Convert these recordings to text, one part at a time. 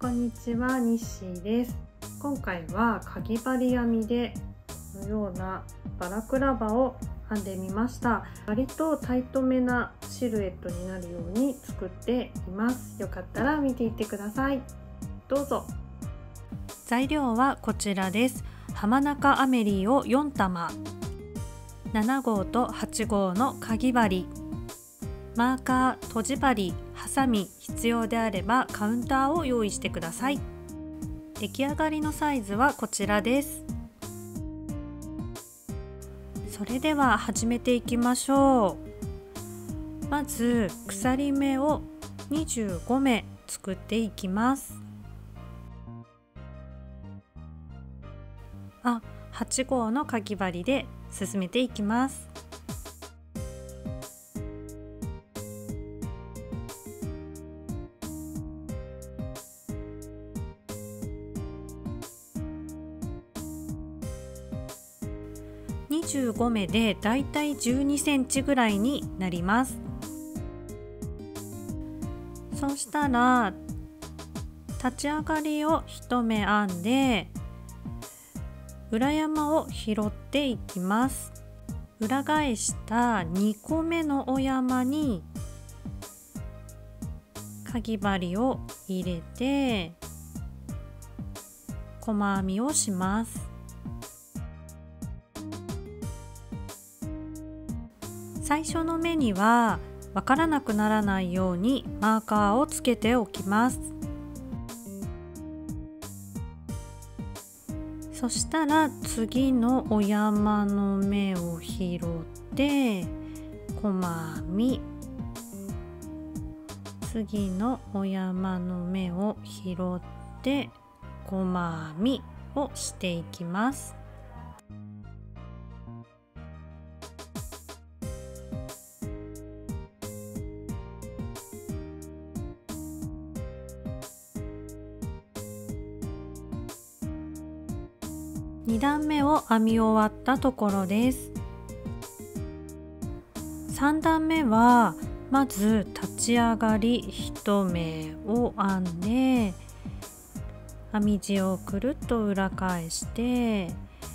こんにちは、ニッシーです。今回はかぎ針編みでこのようなバラクラバを編んでみました。割とタイトめなシルエットになるように作っています。よかったら見ていってください。どうぞ。材料はこちらです。浜中アメリーを4玉、7号と8号のかぎ針、マーカー、とじ針、ハサミ、必要であればカウンターを用意してください。出来上がりのサイズはこちらです。それでは始めていきましょう。まず鎖目を25目作っていきます。8号のかぎ針で進めていきます。25目でだいたい12センチぐらいになります。そうしたら立ち上がりを1目編んで裏山を拾っていきます。裏返した2個目のお山にかぎ針を入れて細編みをします。最初の目にはわからなくならないようにマーカーをつけておきます。そしたら次のお山の目を拾って細編み、次のお山の目を拾って細編みをしていきます。2段目を編み終わったところです。3段目はまず立ち上がり1目を編んで編み地をくるっと裏返して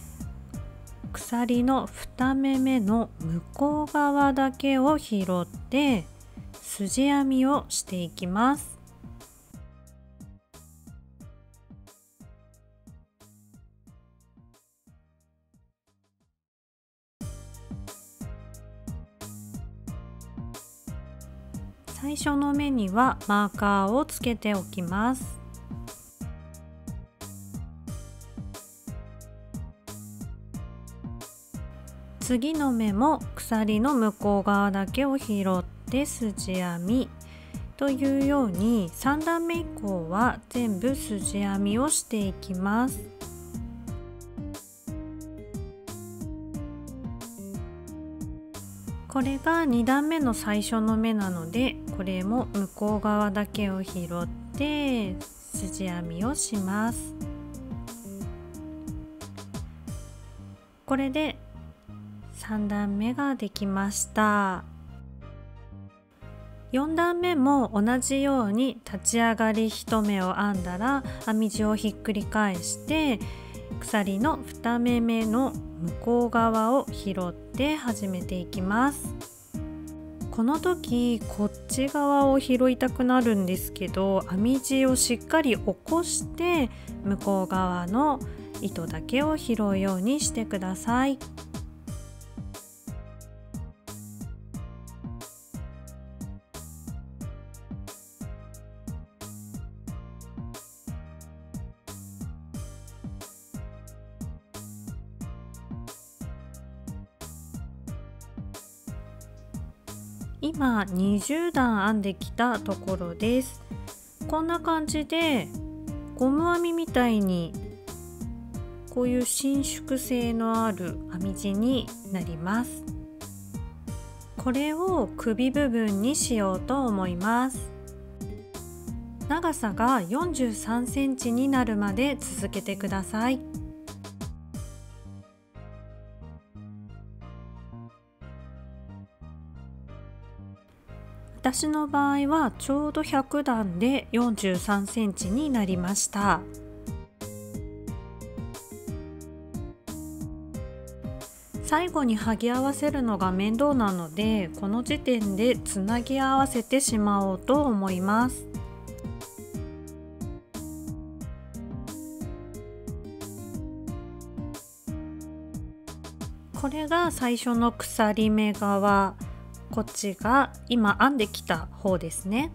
鎖の2目目の向こう側だけを拾って筋編みをしていきます。最初の目にはマーカーをつけておきます。次の目も鎖の向こう側だけを拾って筋編みというように3段目以降は全部筋編みをしていきます。これが2段目の最初の目なのでこれも向こう側だけを拾って筋編みをします。これで3段目ができました。4段目も同じように立ち上がり1目を編んだら編み地をひっくり返して鎖の2目目の向こう側を拾って始めていきます。この時こっち側を拾いたくなるんですけど編み地をしっかり起こして向こう側の糸だけを拾うようにしてください。今20段編んできたところです。こんな感じでゴム編みみたいにこういう伸縮性のある編み地になります。これを首部分にしようと思います。長さが43センチになるまで続けてください。 私の場合はちょうど100段で43センチになりました。最後に剥ぎ合わせるのが面倒なので、この時点でつなぎ合わせてしまおうと思います。これが最初の鎖目側、こっちが今編んできた方ですね。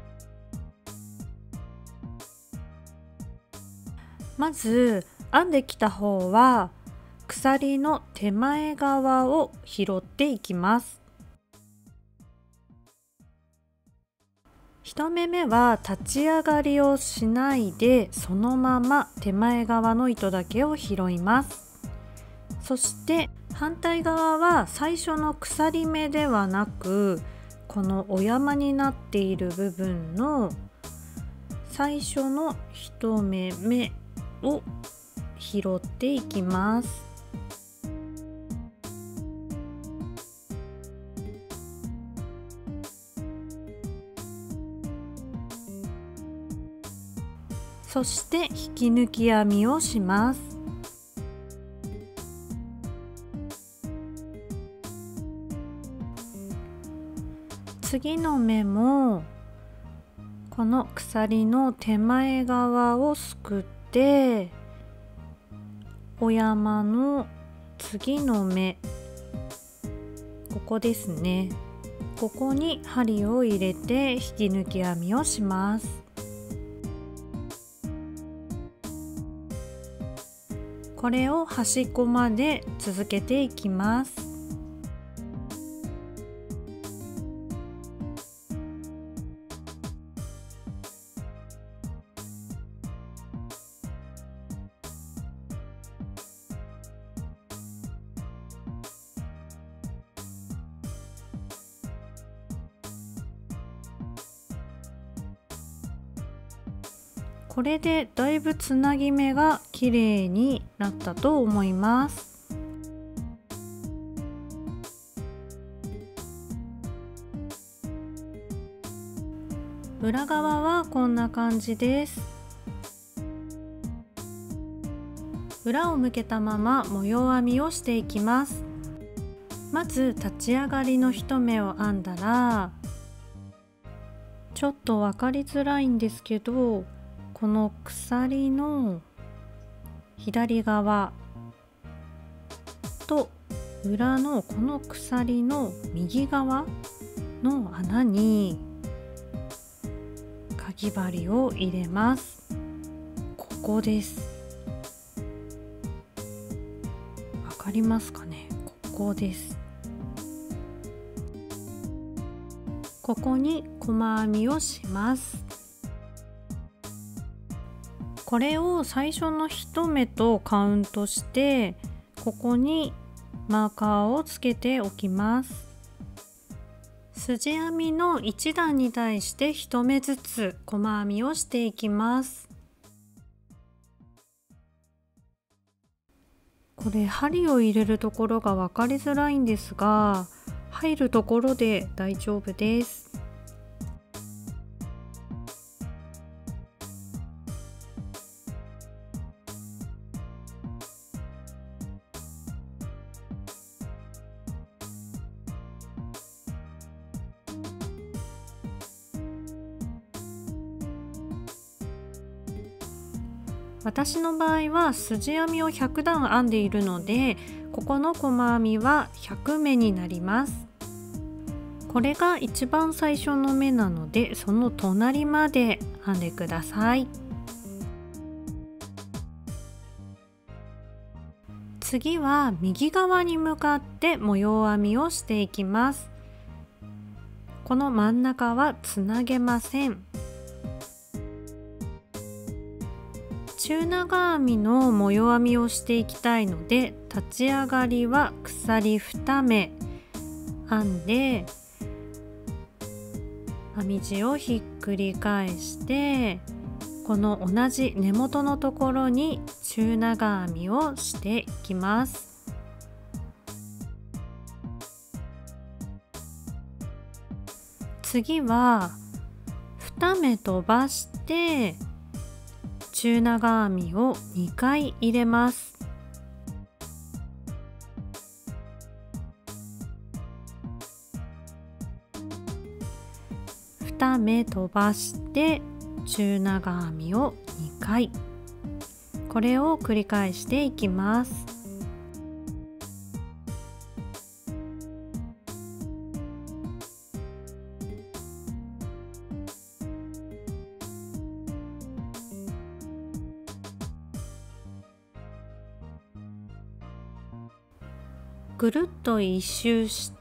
まず編んできた方は鎖の手前側を拾っていきます。1目目は立ち上がりをしないで、そのまま手前側の糸だけを拾います。そして反対側は最初の鎖目ではなく、このお山になっている部分の最初の1目目を拾っていきます。そして引き抜き編みをします。次の目もこの鎖の手前側をすくって、お山の次の目、ここですね、ここに針を入れて引き抜き編みをします。これを端っこまで続けていきます。これでだいぶつなぎ目が綺麗になったと思います。裏側はこんな感じです。裏を向けたまま模様編みをしていきます。まず立ち上がりの1目を編んだら、ちょっと分かりづらいんですけど、この鎖の左側と裏のこの鎖の右側の穴にかぎ針を入れます。ここです。わかりますかね。ここです。ここに細編みをします。これを最初の1目とカウントして、ここにマーカーをつけておきます。筋編みの1段に対して1目ずつ細編みをしていきます。これ針を入れるところが分かりづらいんですが、入るところで大丈夫です。私の場合は筋編みを100段編んでいるので、ここの細編みは100目になります。これが一番最初の目なので、その隣まで編んでください。次は右側に向かって模様編みをしていきます。この真ん中はつなげません。中長編みの模様編みをしていきたいので、立ち上がりは鎖2目編んで、編み地をひっくり返して、この同じ根元のところに中長編みをしていきます。 次は2目飛ばして中長編みを2回入れます。2目飛ばして中長編みを2回、これを繰り返していきます。ぐるっと一周して、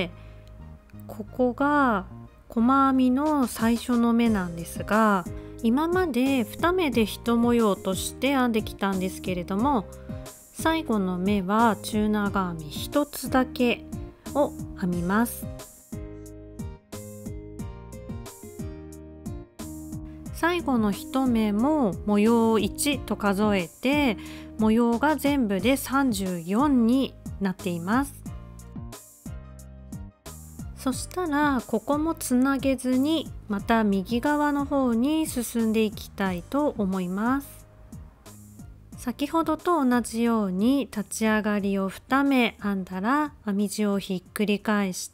ここが細編みの最初の目なんですが、今まで2目で1模様として編んできたんですけれども、最後の目は中長編み1つだけを編みます。最後の1目も模様1と数えて、模様が全部で34になっています。そしたらここもつなげずに、また右側の方に進んでいきたいと思います。先ほどと同じように立ち上がりを2目編んだら、編み地をひっくり返して、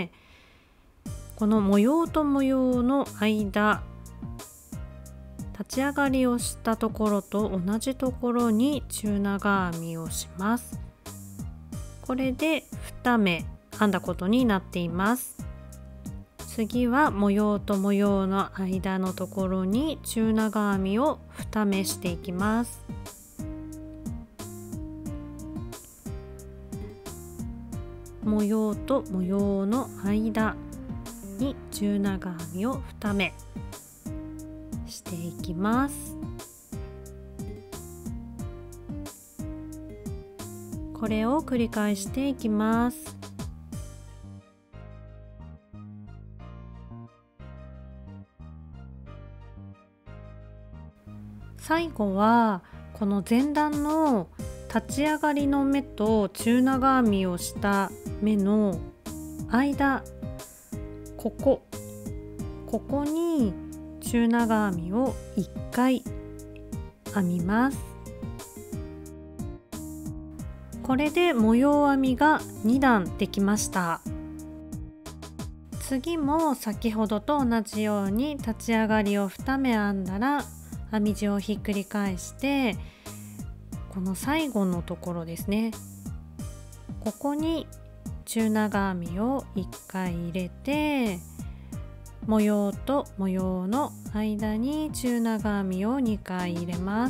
この模様と模様の間、立ち上がりをしたところと同じところに中長編みをします。これで2目編んだことになっています。次は模様と模様の間のところに中長編みを2目していきます。模様と模様の間に中長編みを2目していきます。これを繰り返していきます。最後はこの前段の立ち上がりの目と中長編みをした目の間、ここに中長編みを1回編みます。これで模様編みが2段できました。次も先ほどと同じように立ち上がりを2目編んだら、編み地をひっくり返して、この最後のところですね、ここに中長編みを1回入れて、模様と模様の間に中長編みを2回入れます。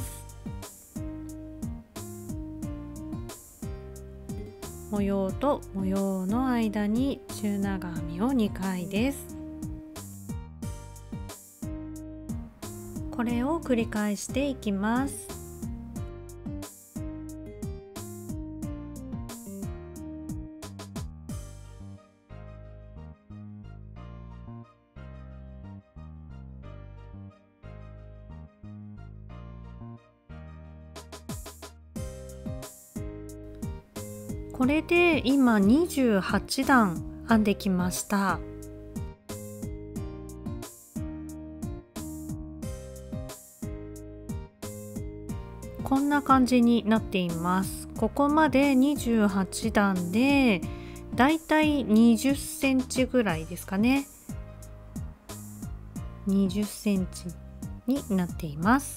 模様と模様の間に中長編みを2回です。これを繰り返していきます。これで今28段編んできました。こんな感じになっています。ここまで28段でだいたい20センチぐらいですかね。20センチになっています。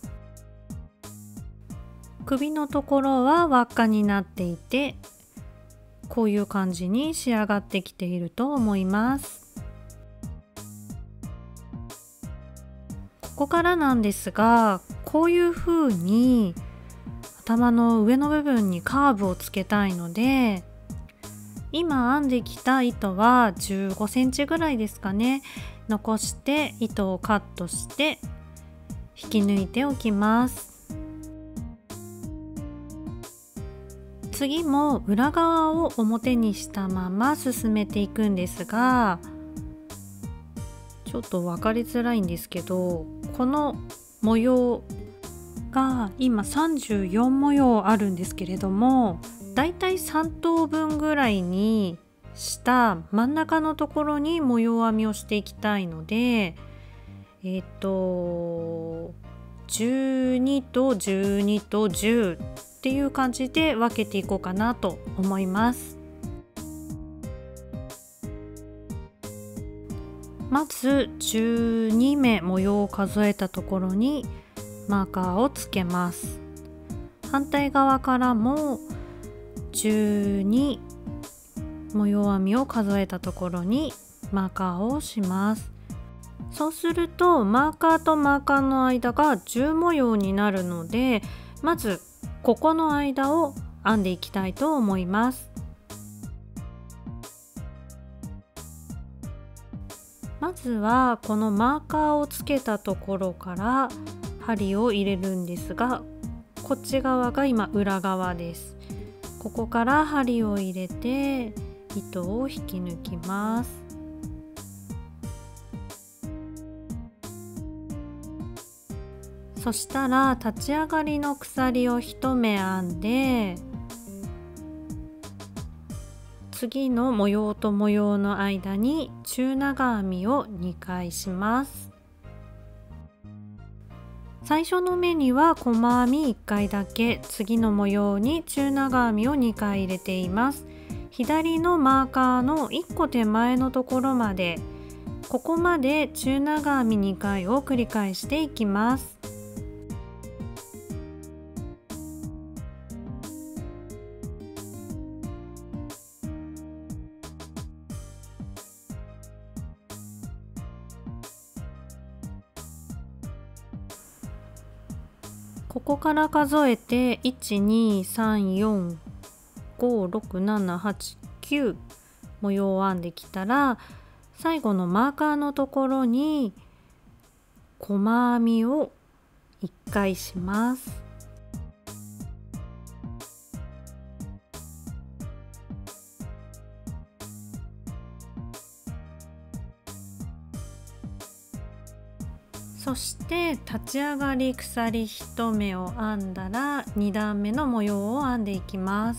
首のところは輪っかになっていて、こういう感じに仕上がってきていると思います。ここからなんですが、こういう風に頭の上の部分にカーブをつけたいので、今編んできた糸は15センチぐらいですかね、残して糸をカットして引き抜いておきます。次も裏側を表にしたまま進めていくんですが、ちょっと分かりづらいんですけど、この模様が今34模様あるんですけれども、だいたい3等分ぐらいにした真ん中のところに模様編みをしていきたいので、12と12と10っていう感じで分けていこうかなと思います。まず12目模様を数えたところにマーカーをつけます。反対側からも12模様編みを数えたところにマーカーをします。そうするとマーカーとマーカーの間が10模様になるので、まずここの間を編んでいきたいと思います。まずはこのマーカーをつけたところから針を入れるんですが、こっち側が今裏側です。ここから針を入れて糸を引き抜きます。そしたら立ち上がりの鎖を1目編んで、次の模様と模様の間に中長編みを2回します。最初の目には細編み1回だけ、次の模様に中長編みを2回入れています。左のマーカーの1個手前のところまで、ここまで中長編み2回を繰り返していきます。ここから数えて123456789模様を編んできたら、最後のマーカーのところに細編みを1回します。そして立ち上がり鎖1目を編んだら2段目の模様を編んでいきます。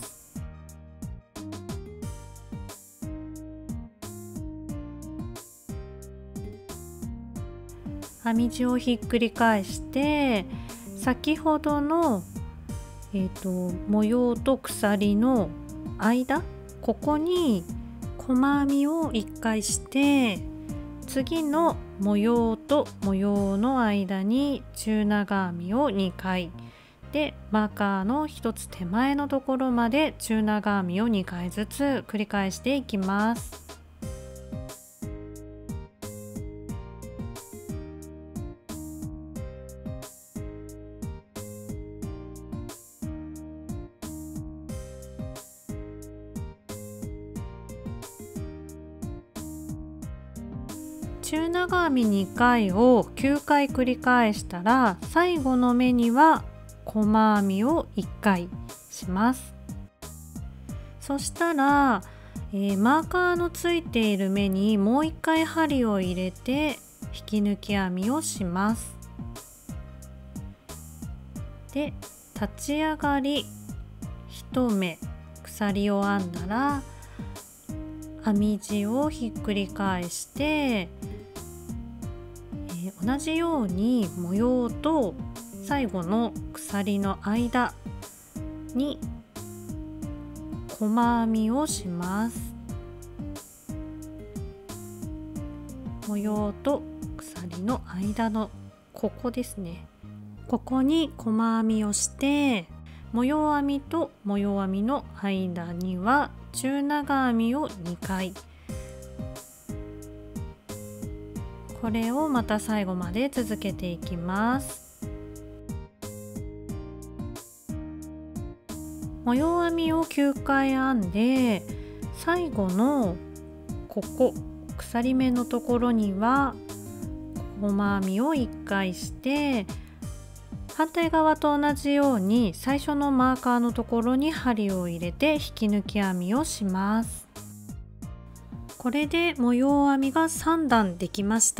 編み地をひっくり返して先ほどの、模様と鎖の間、ここに細編みを1回して、次の模様と模様の間に中長編みを2回で、マーカーの1つ手前のところまで中長編みを2回ずつ繰り返していきます。中長編み2回を9回繰り返したら、最後の目には細編みを1回します。そしたら、マーカーのついている目にもう1回針を入れて引き抜き編みをします。で、立ち上がり1目鎖を編んだら編み地をひっくり返して、同じように模様と最後の鎖の間に細編みをします。模様と鎖の間のここですね。ここに細編みをして、模様編みと模様編みの間には中長編みを2回。これをまた最後まで続けていきます。模様編みを9回編んで、最後のここ鎖目のところには細編みを1回して、反対側と同じように最初のマーカーのところに針を入れて引き抜き編みをします。これで模様編みが3段できました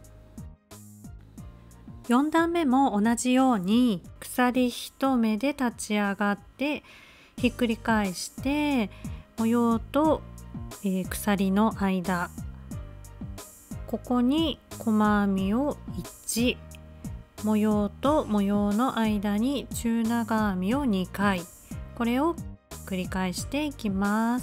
。4段目も同じように鎖1目で立ち上がってひっくり返して、模様と鎖の間、ここに細編みを1、模様と模様の間に中長編みを2回、これを繰り返していきます。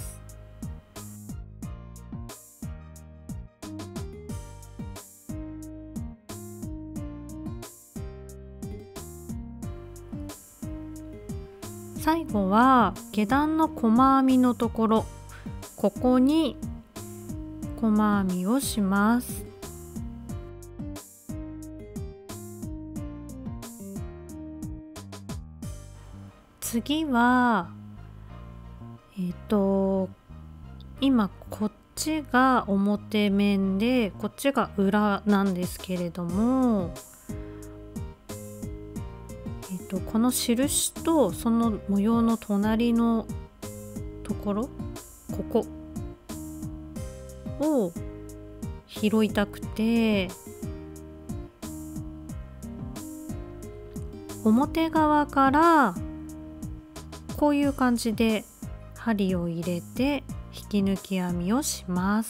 最後は下段の細編みのところ、ここに細編みをします。次は今こっちが表面でこっちが裏なんですけれども、この印とその模様の隣のところ、ここを拾いたくて、表側からこういう感じで針を入れて引き抜き編みをします。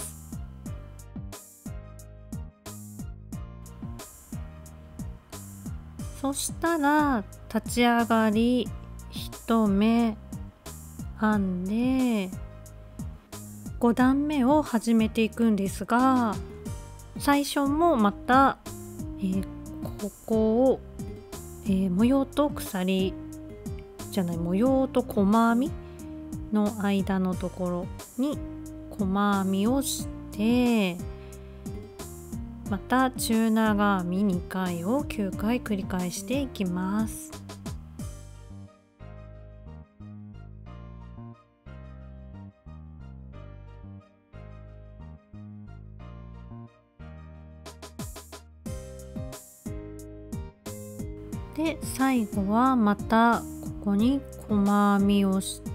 そしたら立ち上がり1目編んで5段目を始めていくんですが、最初もまた、ここを、模様と鎖じゃない、模様と細編みの間のところに細編みをして、また中長編み2回を9回繰り返していきます。で最後はまたここに細編みをして、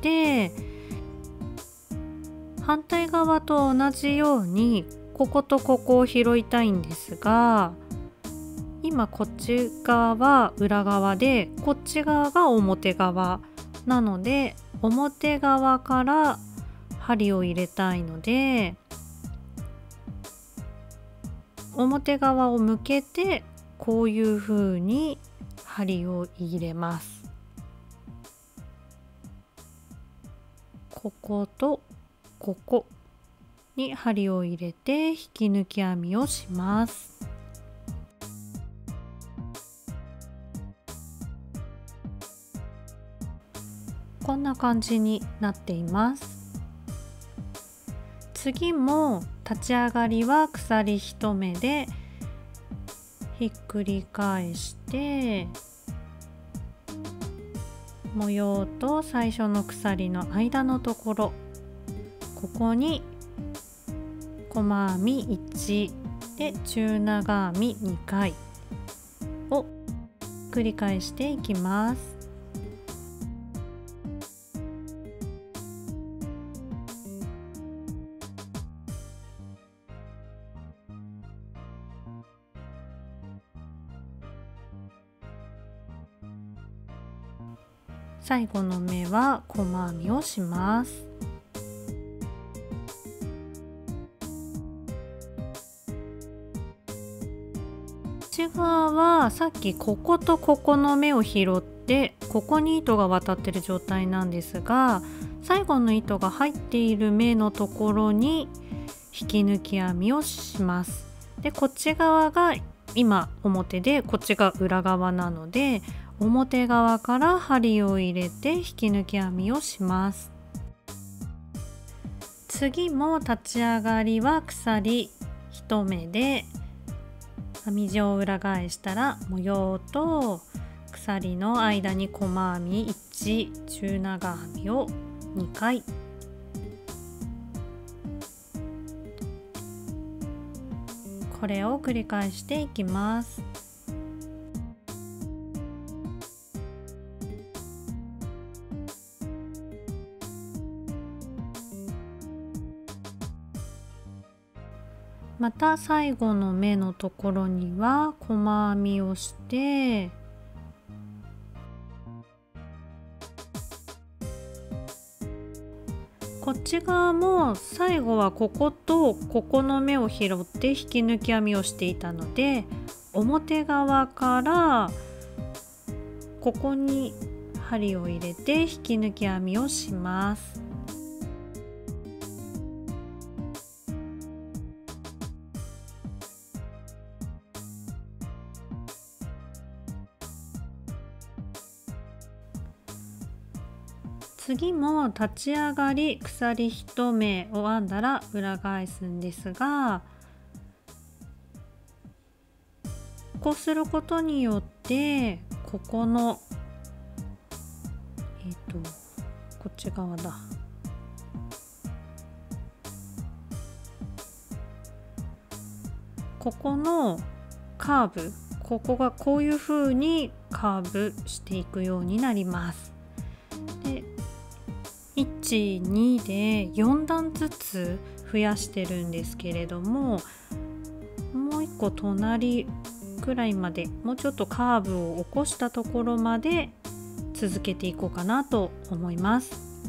反対側と同じようにこことここを拾いたいんですが、今こっち側は裏側でこっち側が表側なので、表側から針を入れたいので、表側を向けてこういう風に針を入れます。こことここに針を入れて引き抜き編みをします。こんな感じになっています。次も立ち上がりは鎖1目でひっくり返して模様と最初の鎖の間のところ、ここに細編み1で中長編み2回を繰り返していきます。最後の目は細編みをします。内側はさっきこことここの目を拾ってここに糸が渡ってる状態なんですが、最後の糸が入っている目のところに引き抜き編みをします。でこっち側が今表でこっちが裏側なので、表側から針を入れて引き抜き編みをします。次も立ち上がりは鎖1目で編み地を裏返したら模様と鎖の間に細編み1、中長編みを2回、これを繰り返していきます。また最後の目のところには細編みをして、こっち側も最後はこことここの目を拾って引き抜き編みをしていたので、表側からここに針を入れて引き抜き編みをします。次も立ち上がり鎖1目を編んだら裏返すんですが、こうすることによってここのこっち側だ、ここのカーブ、ここがこういう風にカーブしていくようになります。で1、2で4段ずつ増やしてるんですけれども、もう一個隣くらいまで、もうちょっとカーブを起こしたところまで続けていこうかなと思います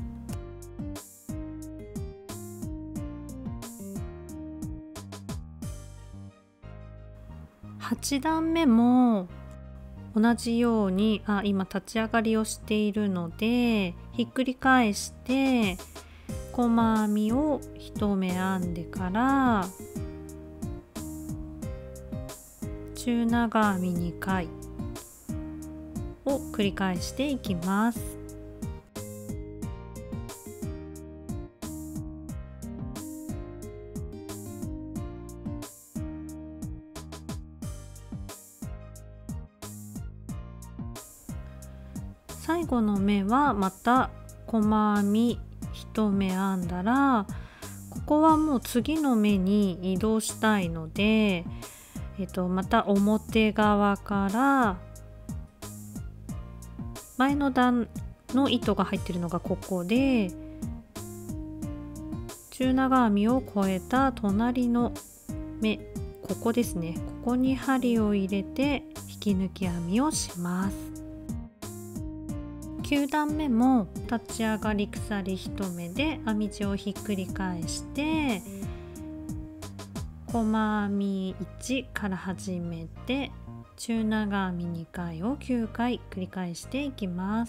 。8段目も同じように今立ち上がりをしているので、ひっくり返して細編みを1目編んでから中長編み2回を繰り返していきます。最後の目はまた細編み1目編んだら、ここはもう次の目に移動したいので、また表側から前の段の糸が入ってるのがここで、中長編みを越えた隣の目、ここですね、ここに針を入れて引き抜き編みをします。9段目も立ち上がり鎖1目で編み地をひっくり返して細編み1から始めて中長編み2回を9回繰り返していきます。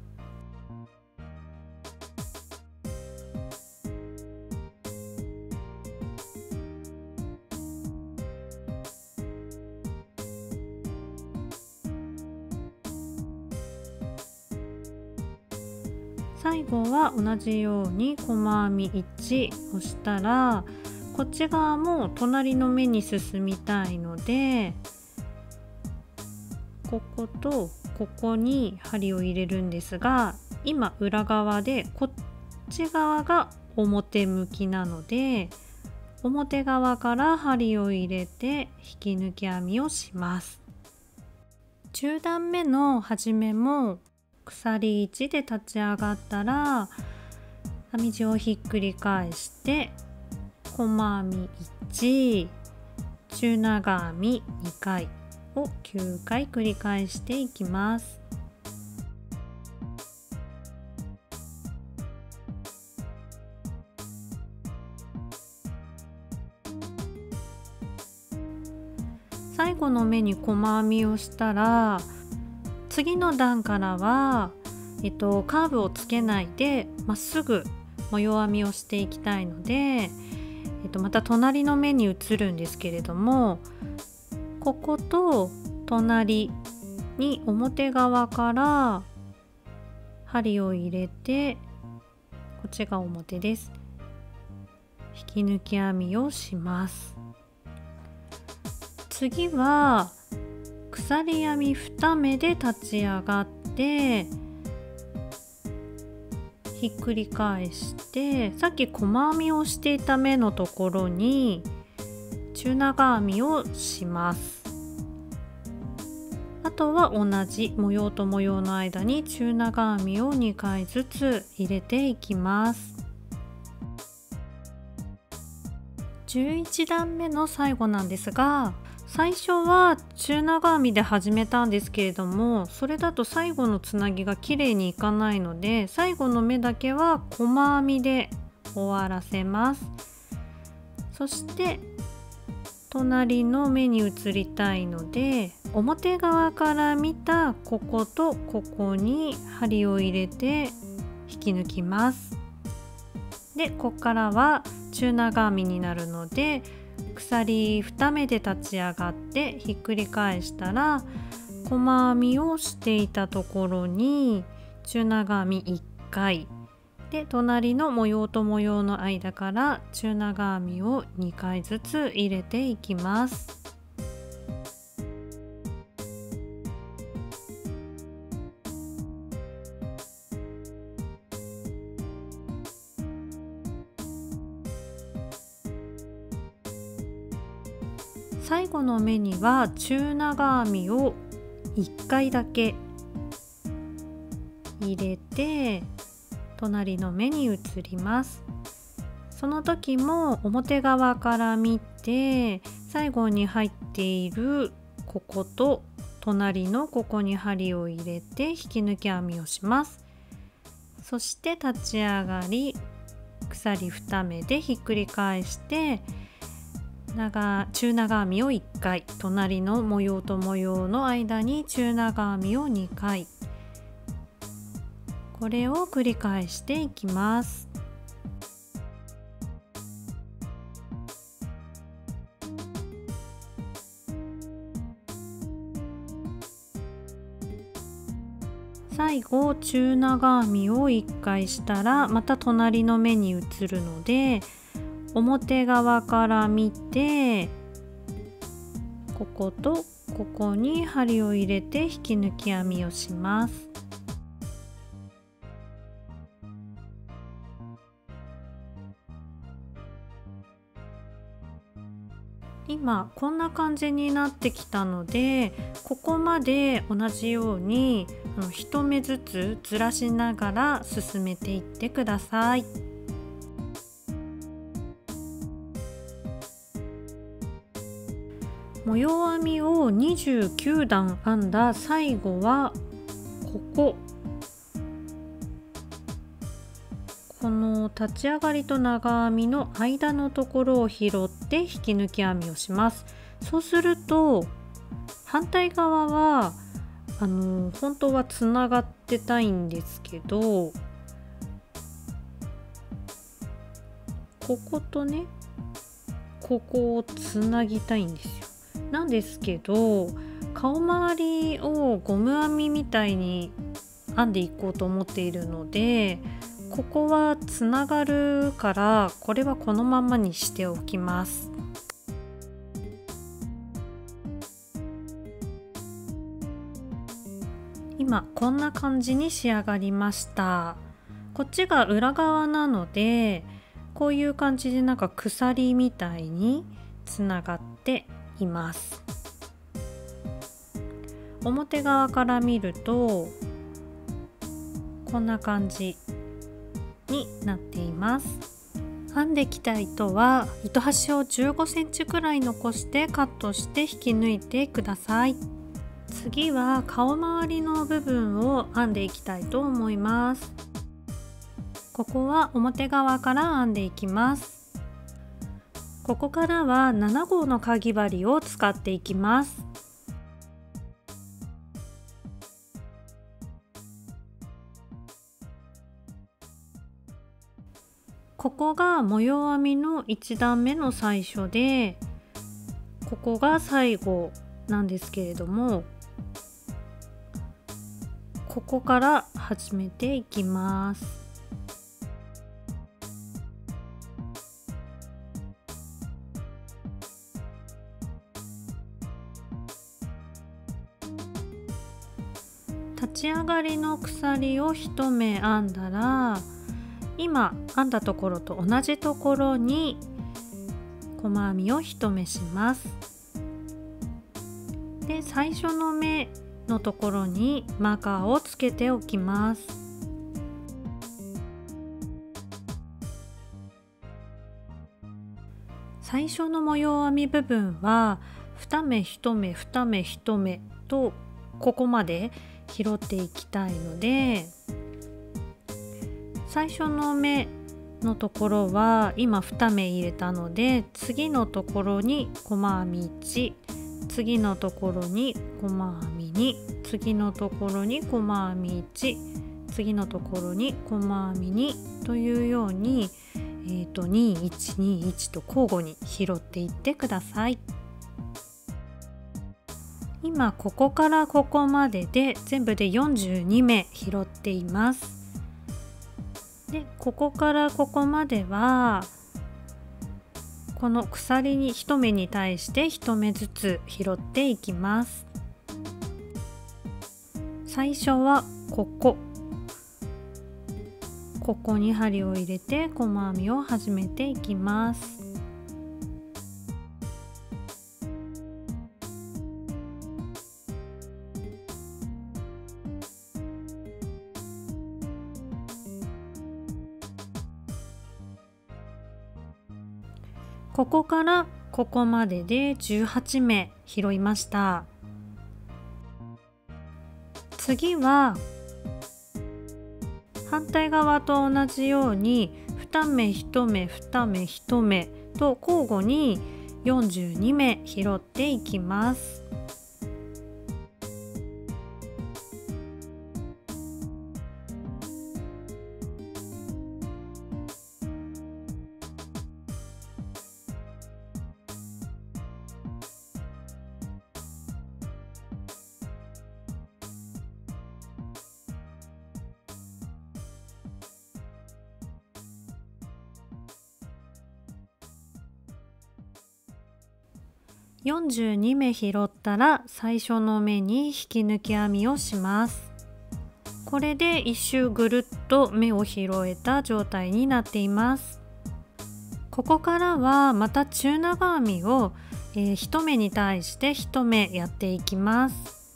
最後は同じように細編み1をしたら、こっち側も隣の目に進みたいので、こことここに針を入れるんですが、今裏側でこっち側が表向きなので、表側から針を入れて引き抜き編みをします。10段目の始めも鎖1で立ち上がったら編み地をひっくり返して細編み1、中長編み2回を9回繰り返していきます。最後の目に細編みをしたら、次の段からは、カーブをつけないでまっすぐ模様編みをしていきたいので、また隣の目に移るんですけれども、ここと隣に表側から針を入れて、こっちが表です。引き抜き編みをします。次は鎖編み2目で立ち上がってひっくり返して、さっき細編みをしていた目のところに中長編みをします。あとは同じ模様と模様の間に中長編みを2回ずつ入れていきます。11段目の最後なんですが、最初は中長編みで始めたんですけれども、それだと最後のつなぎが綺麗にいかないので、最後の目だけは細編みで終わらせます。そして隣の目に移りたいので、表側から見たこことここに針を入れて引き抜きます。で、ここからは中長編みになるので、鎖2目で立ち上がってひっくり返したら、細編みをしていたところに中長編み1回で、隣の模様と模様の間から中長編みを2回ずつ入れていきます。最後の目には中長編みを1回だけ入れて隣の目に移ります。その時も表側から見て、最後に入っているここと隣のここに針を入れて引き抜き編みをします。そして立ち上がり、鎖2目でひっくり返して中長編みを1回、隣の模様と模様の間に中長編みを2回、これを繰り返していきます。最後中長編みを1回したら、また隣の目に移るので、表側から見てこことここに針を入れて引き抜き編みをします。今こんな感じになってきたので、ここまで同じように1目ずつずらしながら進めていってください。模様編みを29段編んだ最後はこの立ち上がりと長編みの間のところを拾って引き抜き編みをします。そうすると反対側は本当はつながってたいんですけど、こことね、ここをつなぎたいんですよ。なんですけど、顔周りをゴム編みみたいに編んでいこうと思っているので、ここはつながるから、これはこのままにしておきます。今こんな感じに仕上がりました。こっちが裏側なので、こういう感じでなんか鎖みたいにつながっています。表側から見るとこんな感じになっています。編んできた糸は糸端を15センチくらい残してカットして引き抜いてください。次は顔周りの部分を編んでいきたいと思います。ここは表側から編んでいきます。ここからは7号のかぎ針を使っていきます。ここが模様編みの1段目の最初で、ここが最後なんですけれども、ここから始めていきます。立ち上がりの鎖を1目編んだら、今編んだところと同じところに細編みを1目します。で、最初の目のところにマーカーをつけておきます。最初の模様編み部分は2目1目2目1目とここまで拾っていきたいので、最初の目のところは今2目入れたので、次のところに細編み1、次のところに細編み2、次のところに細編み1、次のところに細編み2というように、2121と交互に拾っていってください。今ここからここまでで全部で42目拾っています。でここからここまではこの鎖に1目に対して1目ずつ拾っていきます。最初はここに針を入れて細編みを始めていきます。ここからここまでで18目拾いました。次は反対側と同じように2目1目2目1目と交互に42目拾っていきます。42目拾ったら最初の目に引き抜き編みをします。これで一周ぐるっと目を拾えた状態になっています。ここからはまた中長編みを、1目に対して1目やっていきます。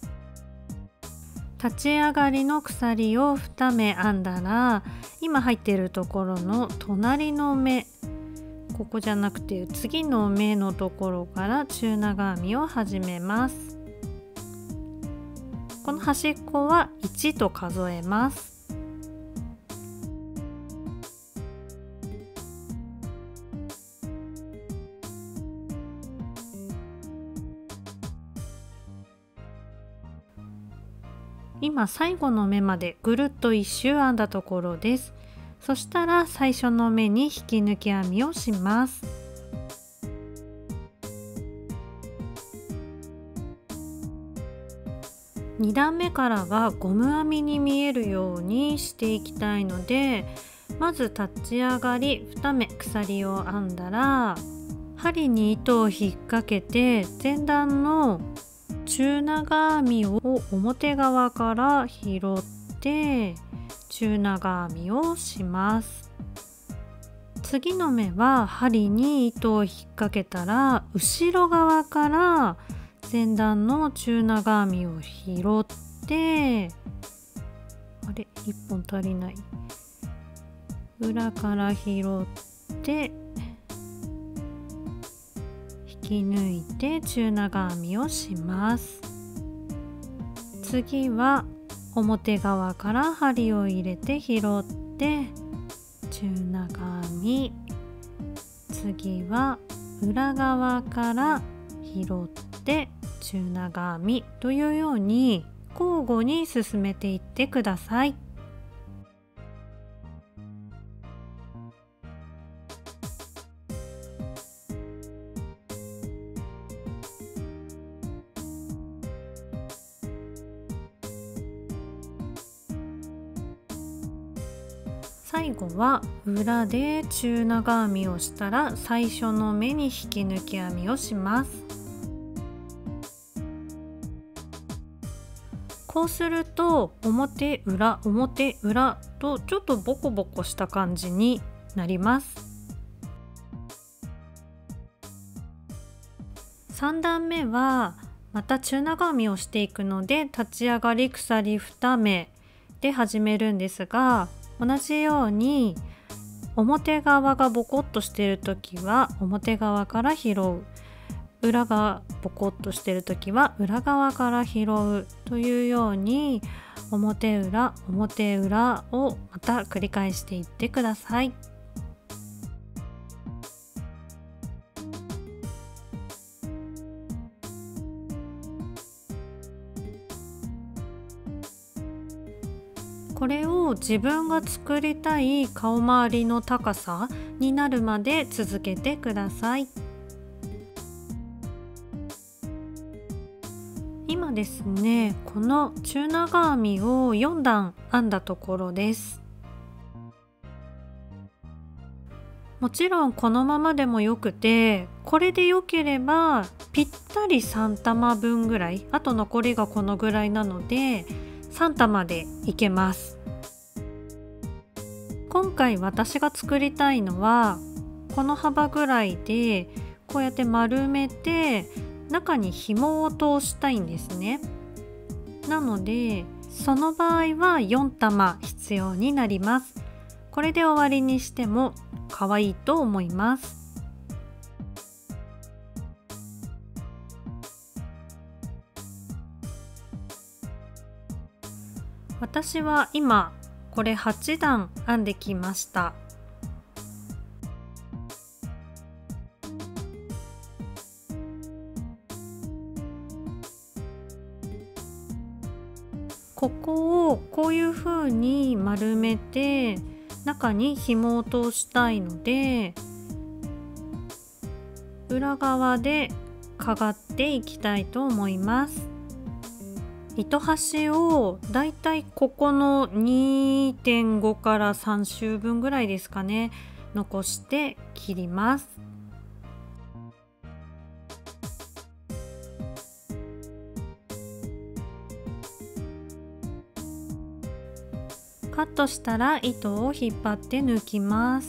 立ち上がりの鎖を2目編んだら今入っているところの隣の目、ここじゃなくて次の目のところから中長編みを始めます。この端っこは1と数えます。今最後の目までぐるっと1周編んだところです。そしたら最初の目に引き抜き編みをします。2段目からはゴム編みに見えるようにしていきたいので、まず立ち上がり2目鎖を編んだら針に糸を引っ掛けて前段の中長編みを表側から拾って中長編みをします。次の目は針に糸を引っ掛けたら後ろ側から前段の中長編みを拾って、あれ1本足りない、裏から拾って引き抜いて中長編みをします。次は表側から針を入れて拾って中長編み、次は裏側から拾って中長編みというように交互に進めていってください。最後は裏で中長編みをしたら最初の目に引き抜き編みをします。こうすると表裏表裏とちょっとボコボコした感じになります。3段目はまた中長編みをしていくので立ち上がり鎖2目で始めるんですが、同じように表側がボコッとしている時は表側から拾う、裏がボコッとしている時は裏側から拾うというように表裏表裏をまた繰り返していってください。 これを自分が作りたい顔周りの高さになるまで続けてください。今ですね、この中長編みを4段編んだところです。もちろんこのままでもよくて、これでよければぴったり3玉分ぐらい、あと残りがこのぐらいなので3玉でいけます。今回私が作りたいのはこの幅ぐらいでこうやって丸めて中に紐を通したいんですね。なのでその場合は4玉必要になります。これで終わりにしても可愛いと思います。私は今これ8段編んできました。ここをこういう風に丸めて中に紐を通したいので、裏側でかがっていきたいと思います。糸端をだいたいここの 2.5 から3周分ぐらいですかね、残して切ります。カットしたら糸を引っ張って抜きます。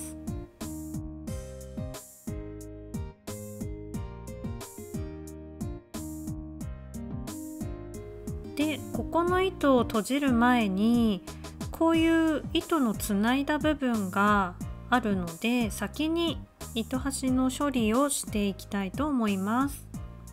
で、ここの糸を閉じる前にこういう糸のつないだ部分があるので、先に糸端の処理をしていきたいと思います。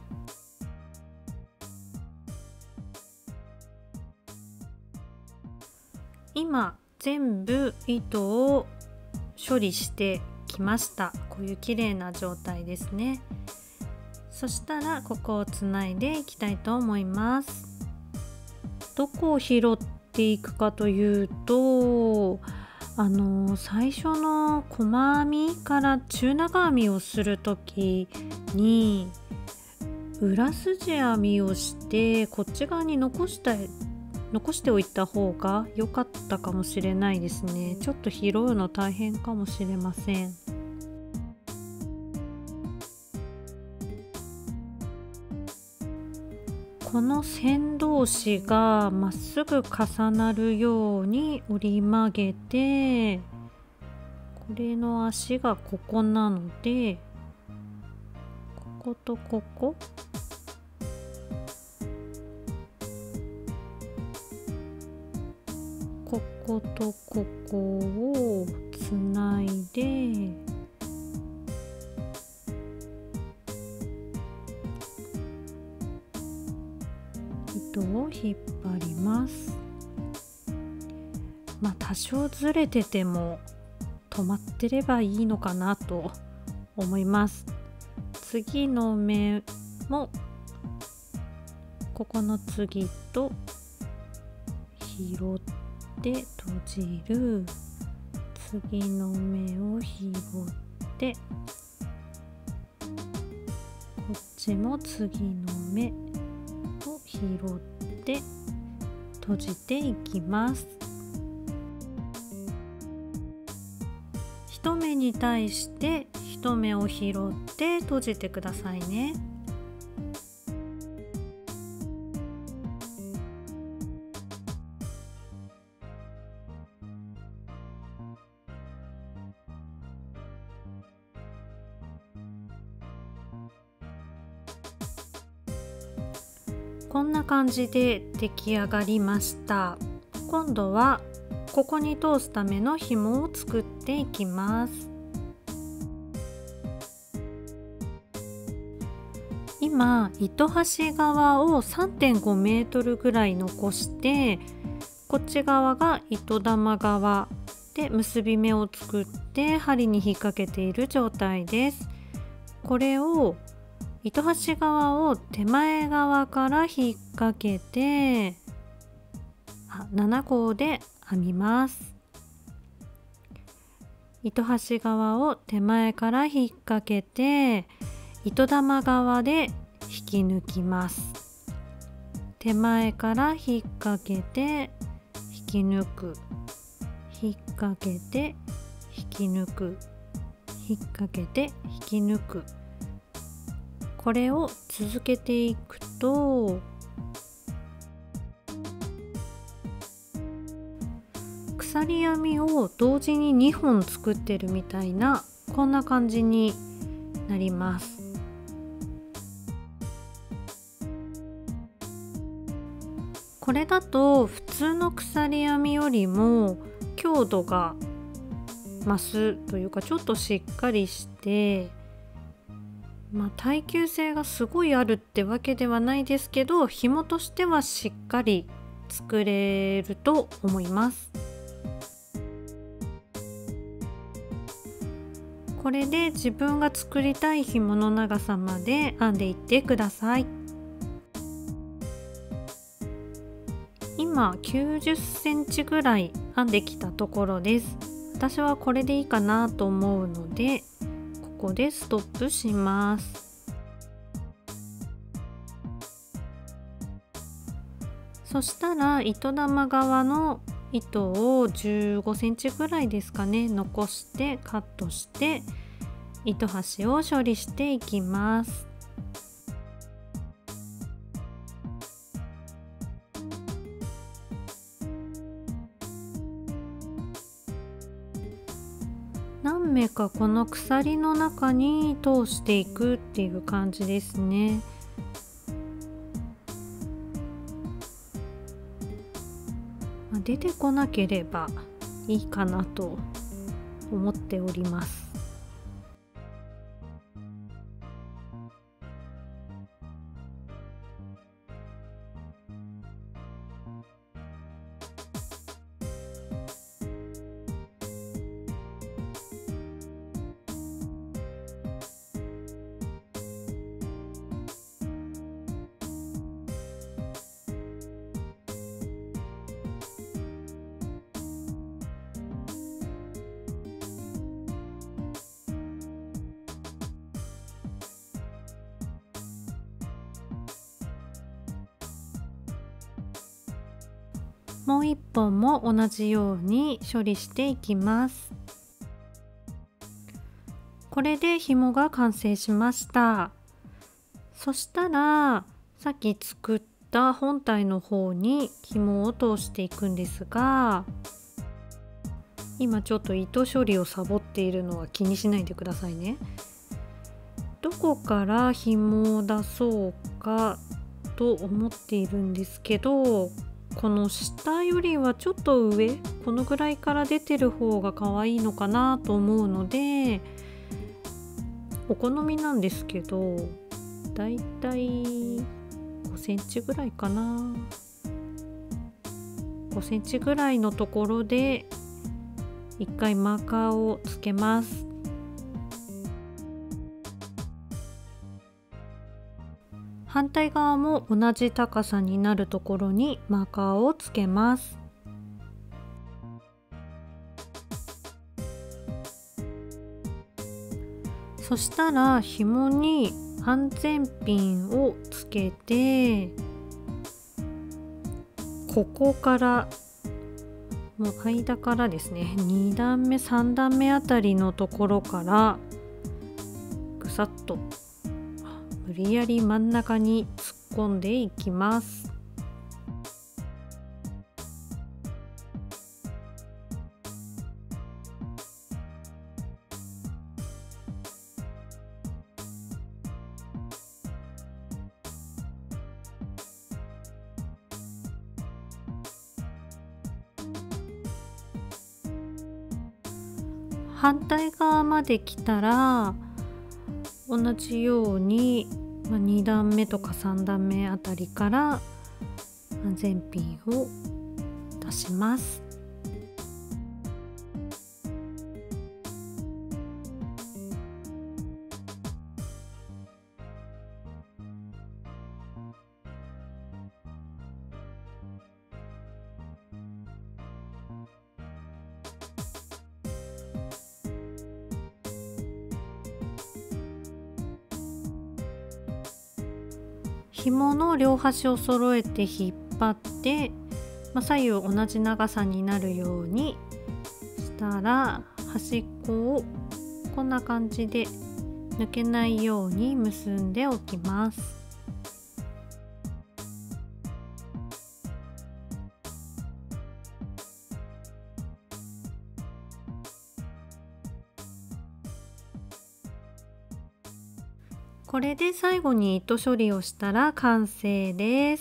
今全部糸を処理してきました。こういう綺麗な状態ですね。そしたらここをつないでいきたいと思います。どこを拾っていくかというと、最初の細編みから中長編みをする時に裏筋編みをしてこっち側に残しておいた方が良かったかもしれないですね。ちょっと拾うの大変かもしれません。この線同士がまっすぐ重なるように折り曲げて、これの足がここなので、こことここ、こことここをつないで、糸を引っ張ります。多少ずれてても止まってればいいのかなと思います。次の目もここの次と拾って閉じる、次の目を拾ってこっちも次の目を拾って閉じていきます。1目に対して1目を拾って閉じてくださいね。こんな感じで出来上がりました。今度はここに通すための紐を作っていきます。今糸端側を 3.5 メートルぐらい残して、こっち側が糸玉側で結び目を作って針に引っ掛けている状態です。これを糸端側を手前側から引っ掛けて7号で編みます。糸端側を手前から引っ掛けて、糸玉側で引き抜きます。手前から引っ掛けて引き抜く、引っ掛けて引き抜く、引っ掛けて引き抜く。これを続けていくと、鎖編みを同時に2本作ってるみたいな、こんな感じになります。これだと普通の鎖編みよりも強度が増すというか、ちょっとしっかりして、耐久性がすごいあるってわけではないですけど、紐としてはしっかり作れると思います。これで自分が作りたい紐の長さまで編んでいってください。今90センチぐらい編んできたところです。私はこれでいいかなと思うので、ここでストップします。そしたら糸玉側の糸を15センチぐらいですかね、残してカットして糸端を処理していきます。何目かこの鎖の中に通していくっていう感じですね。出てこなければいいかなと思っております。もう一本も同じように処理していきます。これで紐が完成しました。そしたらさっき作った本体の方に紐を通していくんですが、今ちょっと糸処理をサボっているのは気にしないでくださいね。どこから紐を出そうかと思っているんですけど、この下よりはちょっと上、このぐらいから出てる方が可愛いのかなと思うので、お好みなんですけど、だいたい5センチぐらいかな。5センチぐらいのところで一回マーカーをつけます。反対側も同じ高さになるところにマーカーをつけます。そしたら紐に安全ピンをつけて、ここからもう間からですね、2段目3段目あたりのところからぐさっと無理やり真ん中に突っ込んでいきます。反対側まで来たら同じように2段目とか3段目あたりから安全ピンを出します。 紐の両端を揃えて引っ張って、左右同じ長さになるようにしたら、端っこをこんな感じで抜けないように結んでおきます。これで最後に糸処理をしたら完成です。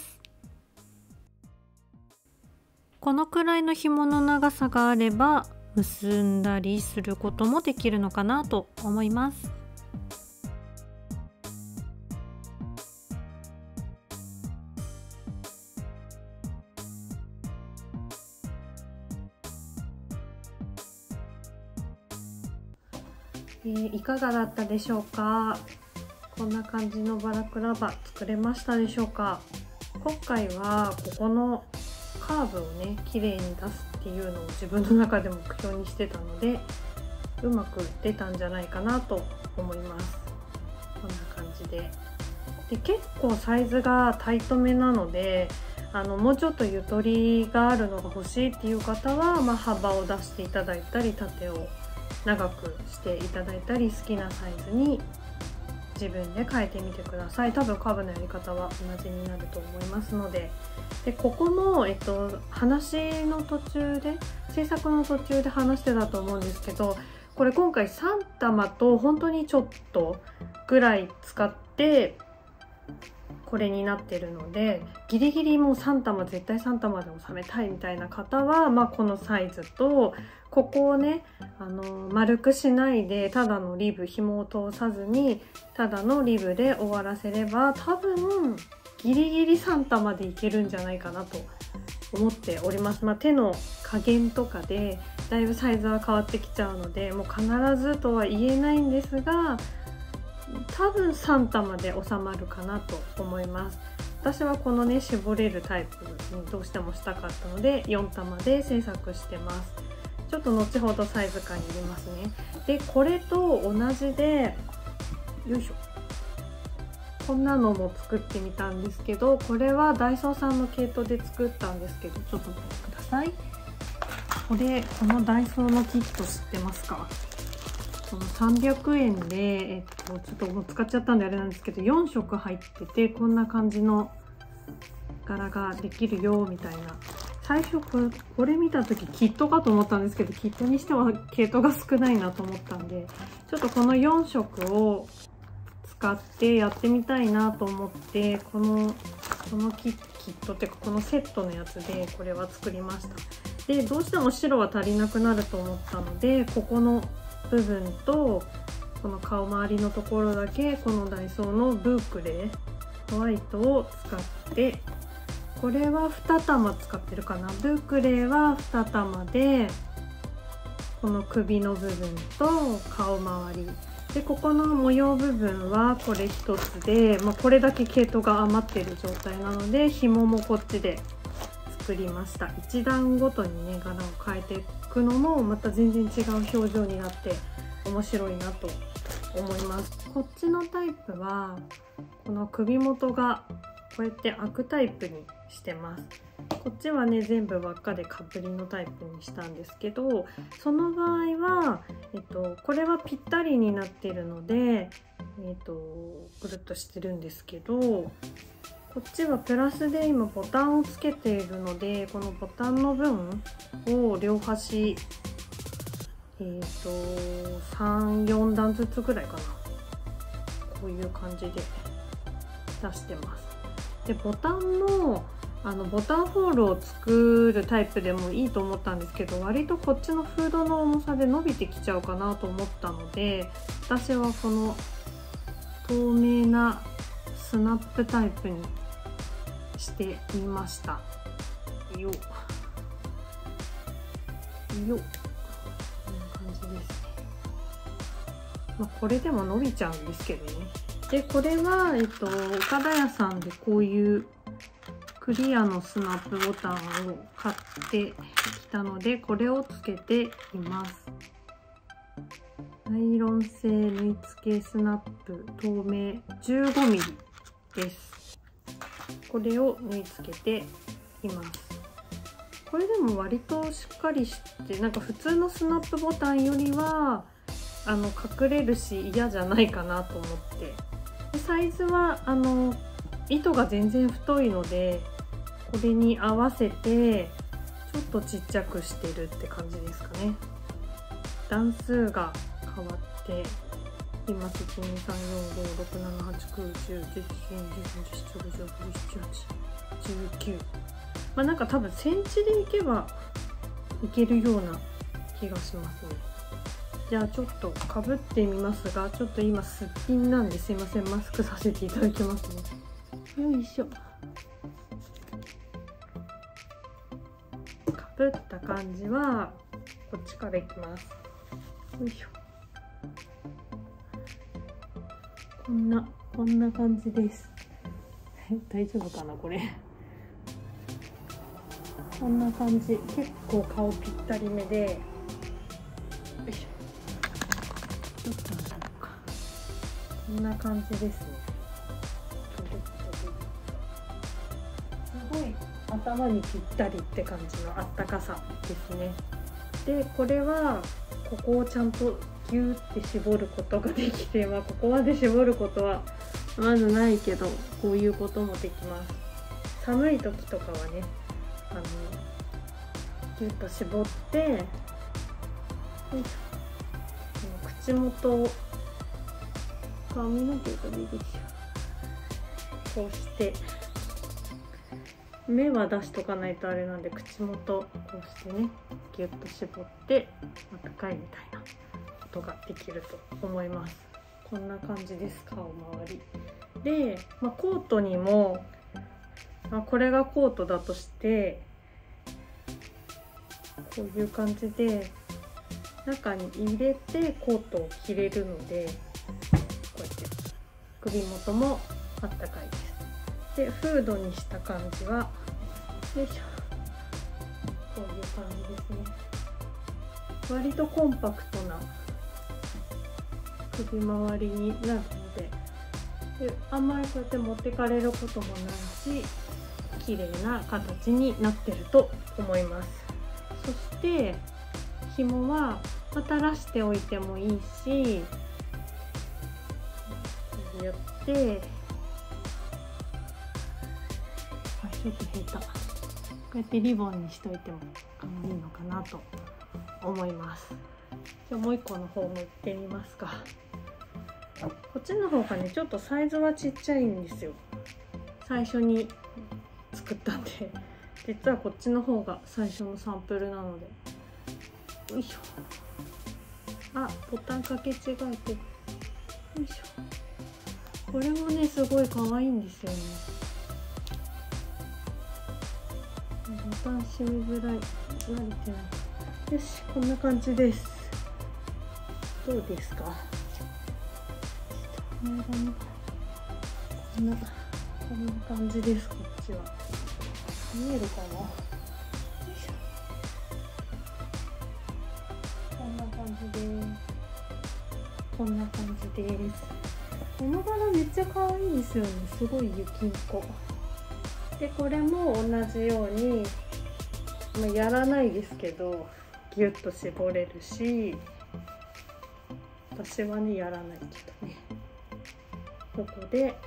このくらいの紐の長さがあれば結んだりすることもできるのかなと思います。いかがだったでしょうか。こんな感じのバラクラバ作れましたでしょうか。今回はここのカーブをね綺麗に出すっていうのを自分の中で目標にしてたので、うまく出たんじゃないかなと思います。こんな感じで。結構サイズがタイトめなので、もうちょっとゆとりがあるのが欲しいっていう方は、幅を出していただいたり、縦を長くしていただいたり、好きなサイズに自分で変えてみてください。多分カーブのやり方は同じになると思いますので。ここも、話の途中で、制作の途中で話してたと思うんですけど、これ今回3玉と本当にちょっとぐらい使ってこれになってるので、ギリギリもう3玉絶対3玉で収めたいみたいな方は、このサイズとここをね丸くしないで、ただのリブ、紐を通さずにただのリブで終わらせれば、多分ギリギリ3玉でいけるんじゃないかなと思っております。手の加減とかでだいぶサイズは変わってきちゃうので、もう必ずとは言えないんですが、多分3玉で収まるかなと思います。私はこのね絞れるタイプにどうしてもしたかったので4玉で制作してます。ちょっと後ほどサイズ感入れますね。でこれと同じで、よいしょ、こんなのも作ってみたんですけど、これはダイソーさんの系統で作ったんですけど、ちょっと待ってください。このダイソーのキット知ってますか？この300円で、ちょっともう使っちゃったんであれなんですけど、4色入ってて、こんな感じの柄ができるよみたいな。最初これ見た時キットかと思ったんですけど、キットにしては系統が少ないなと思ったんで、ちょっとこの4色を使ってやってみたいなと思って、このキットっていうかこのセットのやつでこれは作りました。でどうしても白は足りなくなると思ったので、ここの部分とこの顔周りのところだけこのダイソーのブークレーホワイトを使って、これは2玉使ってるかな。ブークレーは2玉で、この首の部分と顔周りで、ここの模様部分はこれ1つで、これだけ毛糸が余ってる状態なので、紐もこっちで作りました。1段ごとにね柄を変えていくのもまた全然違う表情になって面白いなと思います。こっちのタイプはこの首元がこうやって開くタイプにしてます。こっちはね全部輪っかでかぶりのタイプにしたんですけど、その場合は、これはぴったりになっているので、ぐるっとしてるんですけど、こっちはプラスで今ボタンをつけているので、このボタンの分を両端3、4段ずつぐらいかな、こういう感じで出してます。でボタンもボタンホールを作るタイプでもいいと思ったんですけど、割とこっちのフードの重さで伸びてきちゃうかなと思ったので、私はこの透明なスナップタイプにしてみました。よっよっ、こんな感じですね。これでも伸びちゃうんですけどね。でこれは、岡田屋さんでこういうクリアのスナップボタンを買ってきたので、これをつけています。ナイロン製縫い付けスナップ透明 15mm です。 これを縫い付けています。これでも割としっかりして、なんか普通のスナップボタンよりは隠れるし嫌じゃないかなと思って、でサイズは糸が全然太いので、これに合わせてちょっとちっちゃくしてるって感じですかね。段数が変わっています。1、2、3、4、5、6、7、8、9、10、11、12、13、14、15、16、17、18、19。まあなんか多分センチでいけばいけるような気がしますね。じゃあちょっとかぶってみますが、ちょっと今すっぴんなんですいません、マスクさせていただきますね。よいしょ。かぶった感じはこっちからいきます。よいしょ。こんな感じです。大丈夫かなこれ。こんな感じ。結構顔ぴったりめで。よいしょ。ちょっと上がるか。こんな感じですね。すごい頭にぴったりって感じのあったかさですね。でこれはここをちゃんとギューって絞ることができて、まあここまで絞ることはまずないけど、こういうこともできます。寒い時とかはね、ギュッと絞って、よいしょ、口元を髪の毛が出てきちゃう。こうして目は出しとかないとあれなんで、口元こうしてねギュッと絞ってあったかいみたいなことができると思います。こんな感じです。顔周りで、コートにも、これがコートだとしてこういう感じで中に入れてコートを着れるので、こうやって首元もあったかいです。でフードにした感じはよいしょ、こういう感じですね。割とコンパクトな首周りになるので、あんまりこうやって持ってかれることもないし、綺麗な形になってると思います。そして紐は垂らしておいてもいいし、こうやってちょっと下手、こうやってリボンにしといてもいいのかなと思います。じゃあもう一個の方もいってみますか。こっちの方がねちょっとサイズはちっちゃいんですよ。最初に作ったんで、実はこっちの方が最初のサンプルなので。よいしょ。ボタンかけ違えて。よいしょ。これもねすごい可愛いんですよね。ボタン閉めづらい、慣れてない。よし、こんな感じです。どうですか？こんな感じです。こっちは見えるかな？よいしょ。こんな感じです。こんな感じです。この柄めっちゃ可愛いですよね。すごい雪んこ。でこれも同じように、やらないですけどギュッと絞れるし、私はねやらないけどね、ここで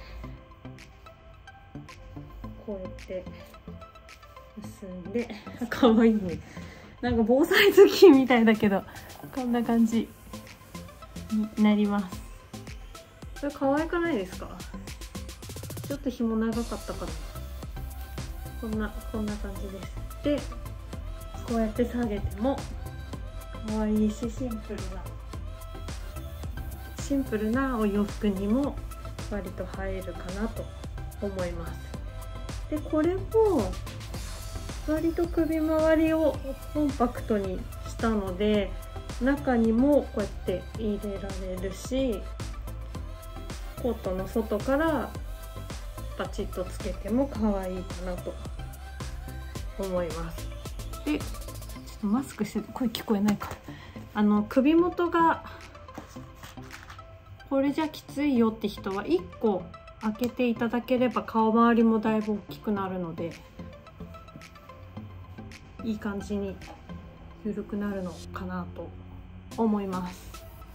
こうやって結んで、かわいいね。なんか防災頭巾みたいだけど、こんな感じになります。これ可愛くないですか？ちょっと紐長かったかな。こんな感じです。でこうやって下げても可愛いし、シンプルなお洋服にも割と映えるかなと思います。でこれも割と首周りをコンパクトにしたので、中にもこうやって入れられるし、コートの外からバチッとつけても可愛いかなと思います。でちょっとマスクして声聞こえないか。首元がこれじゃきついよって人は1個開けていただければ顔周りもだいぶ大きくなるので、いい感じに緩くなるのかなと思います。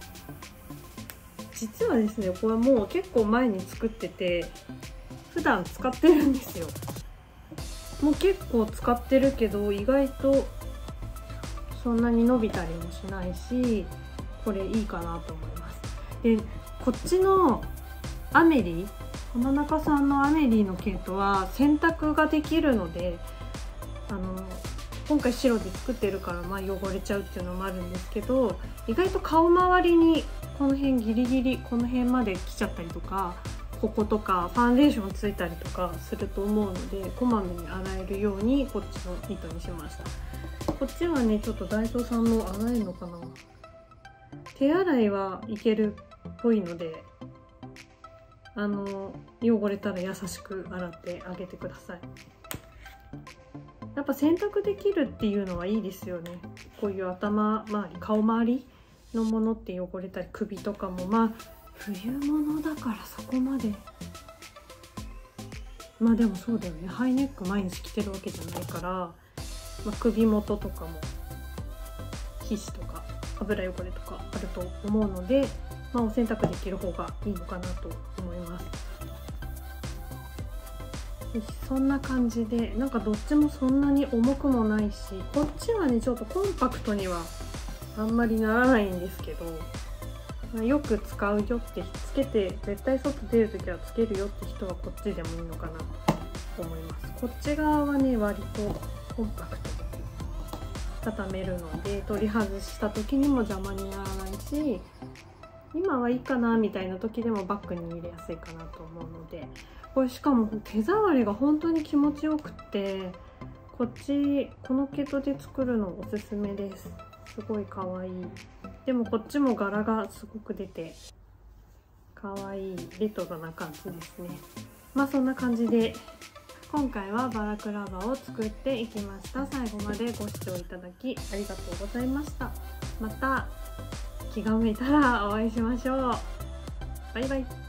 実はですね、これもう結構前に作ってて普段使ってるんですよ。もう結構使ってるけど意外とそんなに伸びたりもしないし、これいいかなと思います。でこっちのアメリ浜中さんのアメリの毛糸は洗濯ができるので、今回白で作ってるから汚れちゃうっていうのもあるんですけど、意外と顔周りにこの辺ギリギリこの辺まで来ちゃったりとか、こことかファンデーションついたりとかすると思うので、こまめに洗えるようにこっちの糸にしました。こっちはねちょっとダイソーさんの洗えるのかな、手洗いはいけるっぽいので、汚れたら優しく洗ってあげてください。やっぱ洗濯できるっていうのはいいですよね。こういう頭周り顔周りのものって汚れたり、首とかも冬物だからそこまで、でもそうだよね、ハイネック毎日着てるわけじゃないから、首元とかも皮脂とか油汚れとかあると思うので、お洗濯できる方がいいのかなと思います。そんな感じで、なんかどっちもそんなに重くもないし、こっちはねちょっとコンパクトにはあんまりならないんですけど、よく使うよってつけて絶対外出るときはつけるよって人はこっちでもいいのかなと思います。こっち側はね割とコンパクトに畳めるので、取り外した時にも邪魔にならないし、今はいいかなみたいな時でもバッグに入れやすいかなと思うので、これしかも手触りが本当に気持ちよくって、この毛糸で作るのおすすめです。すごい可愛い。でもこっちも柄がすごく出て可愛いレトロな感じですね。そんな感じで今回はバラクラバを作っていきました。最後までご視聴いただきありがとうございました。また気が向いたらお会いしましょう。バイバイ。